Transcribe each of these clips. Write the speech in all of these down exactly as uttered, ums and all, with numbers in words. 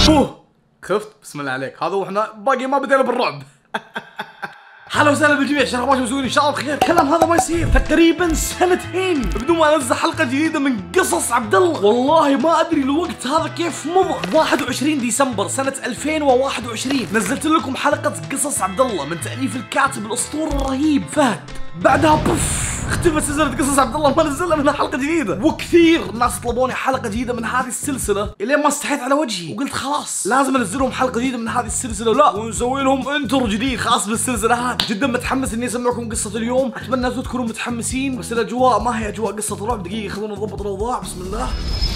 اوه خفت. بسم الله عليك. هذا واحنا باقي ما بدينا بالرعب. هلا وسهلا بالجميع، شلونكم مسوين؟ ان شاء الله بخير. الكلام هذا ما يصير تقريبا سنتين بدون ما انزل حلقه جديده من قصص عبد الله. والله ما ادري الوقت هذا كيف مضى. واحد وعشرين ديسمبر سنه ألفين وواحد وعشرين نزلت لكم حلقه قصص عبد الله من تاليف الكاتب الاسطوري الرهيب فهد. بعدها بوف اختفت سلسله قصص عبد الله، ما نزلنا منها حلقه جديده، وكثير ناس طلبوني حلقه جديده من هذه السلسله الين ما استحيت على وجهي وقلت خلاص لازم انزل لهم حلقه جديده من هذه السلسله، لا ونسوي لهم انتر جديد خاص بالسلسله هذه. جدا متحمس اني اسمعكم قصه اليوم، اتمنى انتم تكونوا متحمسين، بس الاجواء ما هي اجواء قصه رعب. دقيقه خلونا نضبط الاوضاع. بسم الله.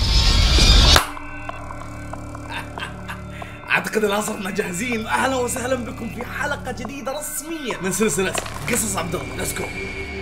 اعتقد الان صرنا جاهزين. اهلا وسهلا بكم في حلقه جديده رسميه من سلسله قصص عبد الله. ليتس جو.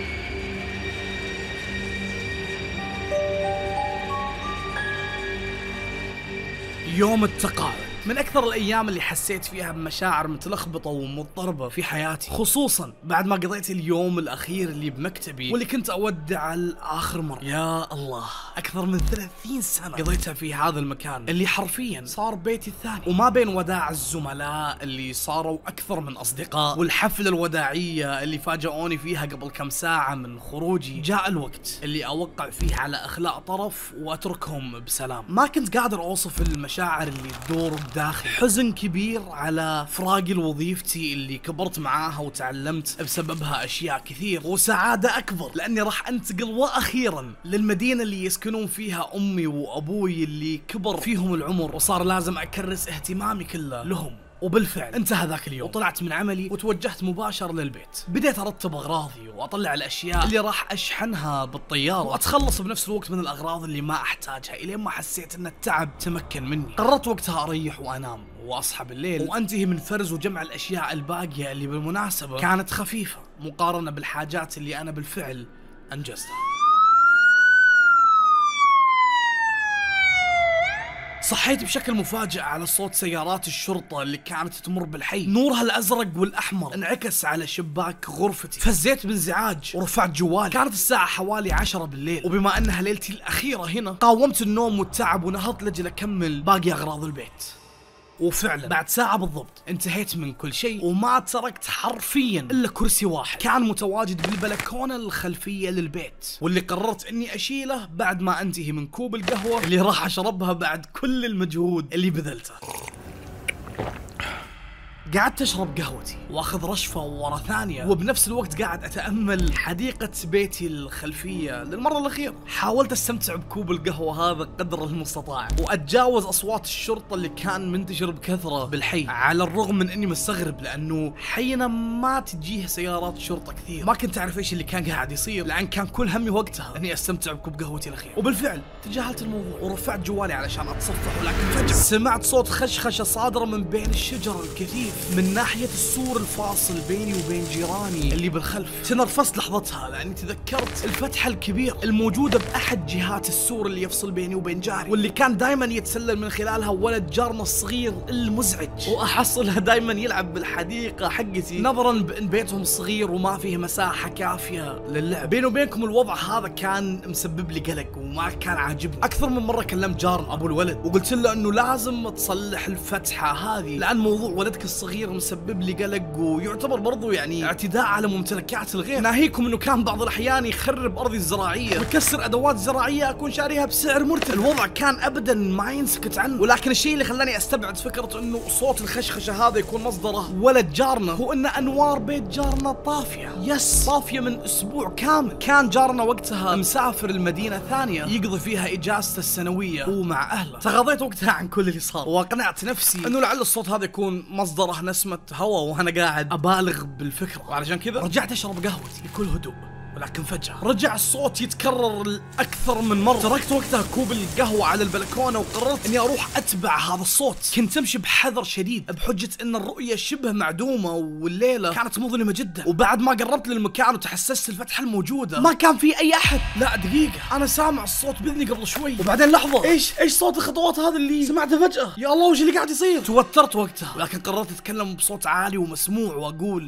يوم التقاعد من أكثر الأيام اللي حسيت فيها بمشاعر متلخبطة ومضطربة في حياتي، خصوصا بعد ما قضيت اليوم الأخير اللي بمكتبي واللي كنت أودع لآخر مرة. يا الله، أكثر من ثلاثين سنة قضيتها في هذا المكان اللي حرفيا صار بيتي الثاني. وما بين وداع الزملاء اللي صاروا أكثر من أصدقاء والحفلة الوداعية اللي فاجئوني فيها قبل كم ساعة من خروجي، جاء الوقت اللي أوقع فيه على أخلاء طرف وأتركهم بسلام. ما كنت قادر أوصف المشاعر اللي تدور داخل. حزن كبير على فراقي لوظيفتي اللي كبرت معاها وتعلمت بسببها اشياء كثير، وسعادة اكبر لاني راح انتقل واخيرا للمدينة اللي يسكنون فيها امي وابوي اللي كبر فيهم العمر وصار لازم اكرس اهتمامي كله لهم. وبالفعل انتهى ذاك اليوم وطلعت من عملي وتوجهت مباشر للبيت. بديت ارتب اغراضي واطلع الاشياء اللي راح اشحنها بالطياره واتخلص بنفس الوقت من الاغراض اللي ما احتاجها، الين ما حسيت ان التعب تمكن مني. قررت وقتها اريح وانام واصحى بالليل وانتهي من فرز وجمع الاشياء الباقيه اللي بالمناسبه كانت خفيفه مقارنه بالحاجات اللي انا بالفعل انجزتها. صحيت بشكل مفاجئ على صوت سيارات الشرطة اللي كانت تمر بالحي، نورها الأزرق والأحمر انعكس على شباك غرفتي. فزيت بانزعاج ورفعت جوالي. كانت الساعة حوالي عشرة بالليل، وبما أنها ليلتي الأخيرة هنا قاومت النوم والتعب ونهضت لأجل أكمل باقي أغراض البيت. وفعلا بعد ساعة بالضبط انتهيت من كل شيء وما تركت حرفيا الا كرسي واحد كان متواجد بالبلكونة الخلفية للبيت، واللي قررت اني اشيله بعد ما انتهي من كوب القهوة اللي راح اشربها بعد كل المجهود اللي بذلته. قعدت اشرب قهوتي واخذ رشفة ورا ثانية، وبنفس الوقت قاعد اتأمل حديقة بيتي الخلفية للمرة الأخيرة. حاولت استمتع بكوب القهوة هذا قدر المستطاع واتجاوز اصوات الشرطة اللي كان منتشر بكثرة بالحي، على الرغم من اني مستغرب لانه حينا ما تجيه سيارات شرطة كثير. ما كنت اعرف ايش اللي كان قاعد يصير لان كان كل همي وقتها اني استمتع بكوب قهوتي الأخير. وبالفعل تجاهلت الموضوع ورفعت جوالي علشان اتصفح، ولكن فجأة سمعت صوت خشخشة صادرة من بين الشجر الكثيف من ناحية السور الفاصل بيني وبين جيراني اللي بالخلف. تنرفزت لحظتها لاني تذكرت الفتحة الكبيرة الموجودة باحد جهات السور اللي يفصل بيني وبين جاري، واللي كان دائما يتسلل من خلالها ولد جارنا الصغير المزعج، واحصلها دائما يلعب بالحديقة حقتي، نظرا بان بيتهم صغير وما فيه مساحة كافية للعب. بيني وبينكم الوضع هذا كان مسبب لي قلق وما كان عاجبني. اكثر من مرة كلمت جارنا ابو الولد وقلت له انه لازم تصلح الفتحة هذه لان موضوع ولدك الصغير مسبب لي قلق ويعتبر برضو يعني اعتداء على ممتلكات الغير. ناهيكم انه كان بعض الاحيان يخرب ارضي الزراعيه ويكسر ادوات زراعيه اكون شاريها بسعر مرتفع. الوضع كان ابدا ما ينسكت عنه، ولكن الشيء اللي خلاني استبعد فكره انه صوت الخشخشه هذا يكون مصدره ولد جارنا هو ان انوار بيت جارنا طافيه. يس طافيه من اسبوع كامل. كان جارنا وقتها مسافر المدينه ثانيه يقضي فيها اجازته السنويه هو مع اهله. تغاضيت وقتها عن كل اللي صار واقنعت نفسي انه لعل الصوت هذا يكون مصدره نسمة هواء وانا قاعد ابالغ بالفكره، وعلشان كذا رجعت اشرب قهوتي بكل هدوء. ولكن فجأة رجع الصوت يتكرر أكثر من مرة. تركت وقتها كوب القهوة على البلكونة وقررت إني أروح أتبع هذا الصوت. كنت أمشي بحذر شديد بحجة إن الرؤية شبه معدومة والليلة كانت مظلمة جدا، وبعد ما قربت للمكان وتحسست الفتحة الموجودة ما كان في أي أحد. لا دقيقة، أنا سامع الصوت بإذني قبل شوي، وبعدين لحظة، إيش إيش صوت الخطوات هذا اللي سمعته فجأة؟ يا الله وش اللي قاعد يصير؟ توترت وقتها، ولكن قررت أتكلم بصوت عالي ومسموع وأقول: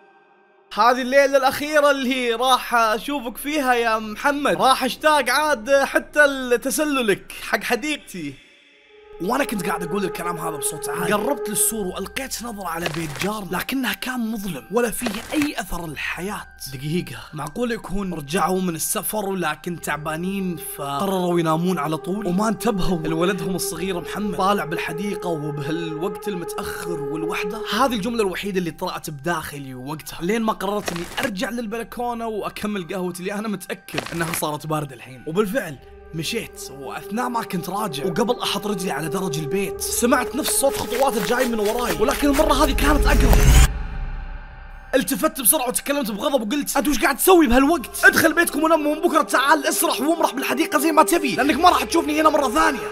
هذه الليلة الأخيرة اللي راح أشوفك فيها يا محمد، راح أشتاق عاد حتى لتسللك حق حديقتي. وانا كنت قاعد اقول الكلام هذا بصوت عالي قربت للسور والقيت نظرة على بيت جار لكنه كان مظلم ولا فيه اي اثر الحياة. دقيقة، معقول يكون رجعوا من السفر ولكن تعبانين فقرروا ينامون على طول وما انتبهوا لولدهم الصغير محمد طالع بالحديقة وبهالوقت المتأخر والوحدة؟ هذه الجملة الوحيدة اللي طلعت بداخلي وقتها لين ما قررت اني ارجع للبلكونة واكمل قهوتي اللي انا متأكد انها صارت باردة الحين. وبالفعل مشيت، واثناء ما كنت راجع وقبل احط رجلي على درج البيت سمعت نفس صوت خطوات الجاي من وراي، ولكن المره هذه كانت اقرب. التفت بسرعه وتكلمت بغضب وقلت انت وش قاعد تسوي بهالوقت؟ ادخل بيتكم ونام من بكره، تعال اسرح وامرح بالحديقه زي ما تبي لانك ما راح تشوفني هنا مره ثانيه.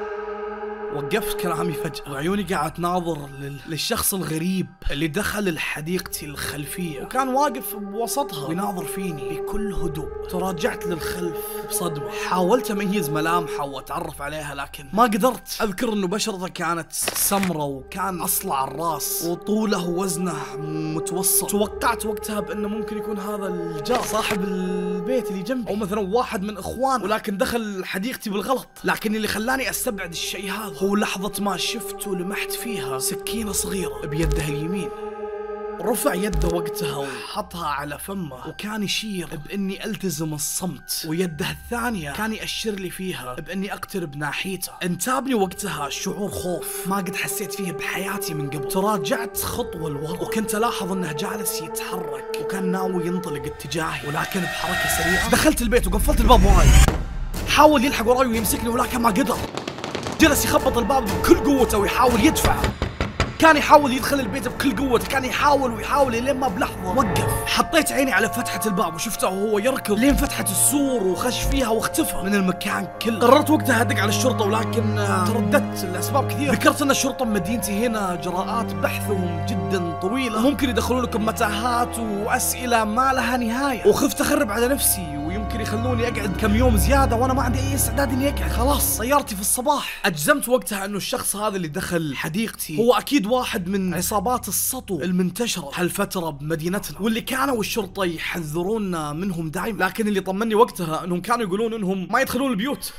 وقفت كلامي فجأة وعيوني قاعد تناظر لل... للشخص الغريب اللي دخل حديقتي الخلفية وكان واقف بوسطها ويناظر فيني بكل هدوء. تراجعت للخلف بصدمة، حاولت اميز ملامحه واتعرف عليها لكن ما قدرت. اذكر انه بشرته كانت سمرة وكان اصلع الراس وطوله ووزنه متوسط. توقعت وقتها بانه ممكن يكون هذا الجار صاحب البيت اللي جنبي او مثلا واحد من اخوان، ولكن دخل حديقتي بالغلط. لكن اللي خلاني استبعد الشيء هذا هو لحظة ما شفت ولمحت فيها سكينة صغيرة بيده اليمين. رفع يده وقتها وحطها على فمه وكان يشير باني التزم الصمت، ويده الثانية كان يأشر لي فيها باني اقترب ناحيته. انتابني وقتها شعور خوف ما قد حسيت فيه بحياتي من قبل. تراجعت خطوة لورا وكنت الاحظ انه جالس يتحرك وكان ناوي ينطلق اتجاهي، ولكن بحركة سريعة دخلت البيت وقفلت الباب وراي. حاول يلحق وراي ويمسكني ولكن ما قدر. جلس يخبط الباب بكل قوته ويحاول يدفع. كان يحاول يدخل البيت بكل قوته، كان يحاول ويحاول لين ما بلحظة وقف. حطيت عيني على فتحة الباب وشفته وهو يركض لين فتحة السور وخش فيها واختفى من المكان كله. قررت وقتها ادق على الشرطة ولكن ترددت لأسباب كثيرة. ذكرت ان الشرطة بمدينتي هنا جراءات بحثهم جدا طويلة، ممكن يدخلونكم متاهات وأسئلة ما لها نهاية، وخفت اخرب على نفسي ويمكن يخلوني اقعد كم يوم زيادة وانا ما عندي اي استعداد اني اقعد. خلاص سيارتي في الصباح. اجزمت وقتها انه الشخص هذا اللي دخل حديقتي هو اكيد واحد من عصابات السطو المنتشرة هالفترة بمدينتنا، واللي كانوا الشرطة يحذروننا منهم دائما. لكن اللي طمني وقتها انهم كانوا يقولون انهم ما يدخلون البيوت.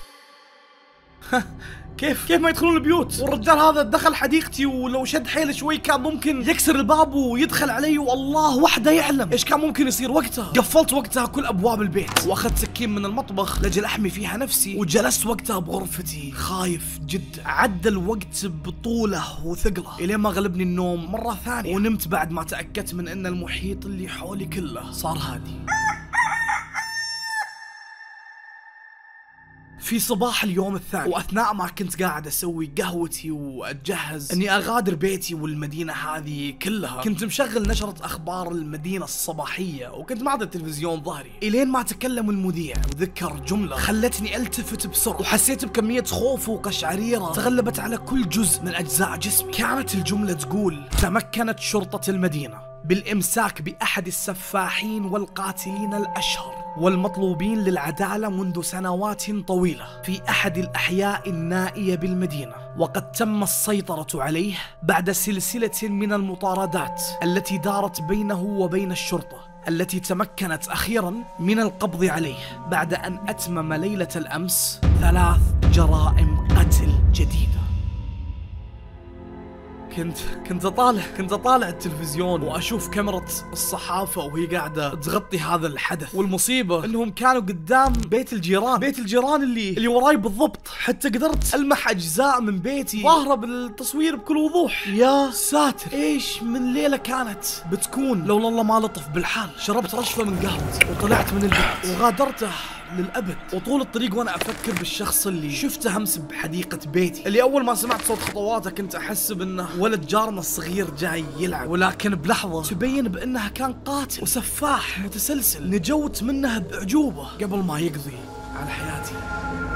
كيف كيف ما يدخلون البيوت؟ والرجال هذا دخل حديقتي ولو شد حيله شوي كان ممكن يكسر الباب ويدخل علي، والله وحده يعلم ايش كان ممكن يصير وقتها. قفلت وقتها كل ابواب البيت واخذت سكين من المطبخ لاجل احمي فيها نفسي، وجلست وقتها بغرفتي خايف جدا. عدى الوقت بطوله وثقله الين ما غلبني النوم مرة ثانية، ونمت بعد ما تأكدت من ان المحيط اللي حولي كله صار هادي. في صباح اليوم الثاني واثناء ما كنت قاعد اسوي قهوتي واتجهز اني اغادر بيتي والمدينه هذه كلها، كنت مشغل نشره اخبار المدينه الصباحيه وكنت معطي التلفزيون ظهري الين ما تكلم المذيع وذكر جمله خلتني التفت بسرعه، وحسيت بكميه خوف وقشعريره تغلبت على كل جزء من اجزاء جسمي. كانت الجمله تقول: تمكنت شرطه المدينه بالامساك باحد السفاحين والقاتلين الاشهر والمطلوبين للعدالة منذ سنوات طويلة في أحد الأحياء النائية بالمدينة، وقد تم السيطرة عليه بعد سلسلة من المطاردات التي دارت بينه وبين الشرطة، التي تمكنت أخيرا من القبض عليه بعد أن أتمم ليلة الأمس ثلاث جرائم قتل جديدة. كنت كنت اطالع كنت اطالع التلفزيون واشوف كاميرا الصحافه وهي قاعده تغطي هذا الحدث، والمصيبه انهم كانوا قدام بيت الجيران، بيت الجيران اللي اللي وراي بالضبط، حتى قدرت المح اجزاء من بيتي ظاهره بالتصوير بكل وضوح. يا ساتر ايش من ليله كانت بتكون لولا الله ما لطف بالحال. شربت رشفه من قهوتي وطلعت من البيت وغادرته للأبد، وطول الطريق وانا افكر بالشخص اللي شفته امس بحديقة بيتي، اللي اول ما سمعت صوت خطواته كنت احس بانه ولد جارنا الصغير جاي يلعب، ولكن بلحظة تبين بانه كان قاتل وسفاح متسلسل نجوت منه باعجوبة قبل ما يقضي على حياتي.